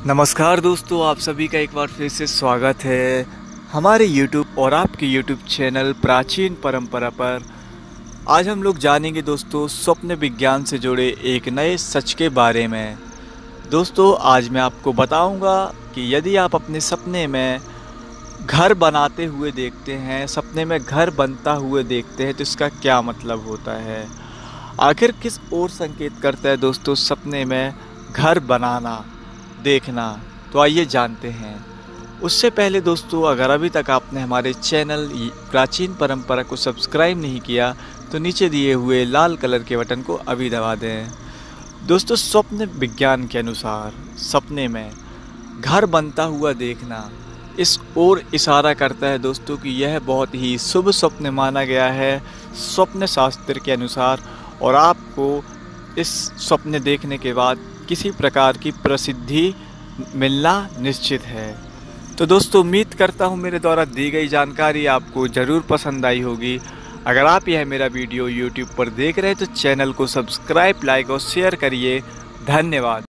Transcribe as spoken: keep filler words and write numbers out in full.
नमस्कार दोस्तों, आप सभी का एक बार फिर से स्वागत है हमारे YouTube और आपके YouTube चैनल प्राचीन परंपरा पर। आज हम लोग जानेंगे दोस्तों स्वप्न विज्ञान से जुड़े एक नए सच के बारे में। दोस्तों आज मैं आपको बताऊंगा कि यदि आप अपने सपने में घर बनाते हुए देखते हैं, सपने में घर बनता हुए देखते हैं, तो इसका क्या मतलब होता है, आखिर किस ओर संकेत करता है दोस्तों सपने में घर बनाना, देखना। तो आइए जानते हैं। उससे पहले दोस्तों अगर अभी तक आपने हमारे चैनल प्राचीन परंपरा को सब्सक्राइब नहीं किया तो नीचे दिए हुए लाल कलर के बटन को अभी दबा दें। दोस्तों स्वप्न विज्ञान के अनुसार सपने में घर बनता हुआ देखना इस ओर इशारा करता है दोस्तों कि यह बहुत ही शुभ स्वप्न माना गया है स्वप्न शास्त्र के अनुसार, और आपको इस स्वप्न देखने के बाद किसी प्रकार की प्रसिद्धि मिलना निश्चित है। तो दोस्तों उम्मीद करता हूँ मेरे द्वारा दी गई जानकारी आपको ज़रूर पसंद आई होगी। अगर आप यह मेरा वीडियो यूट्यूब पर देख रहे हैं तो चैनल को सब्सक्राइब, लाइक और शेयर करिए। धन्यवाद।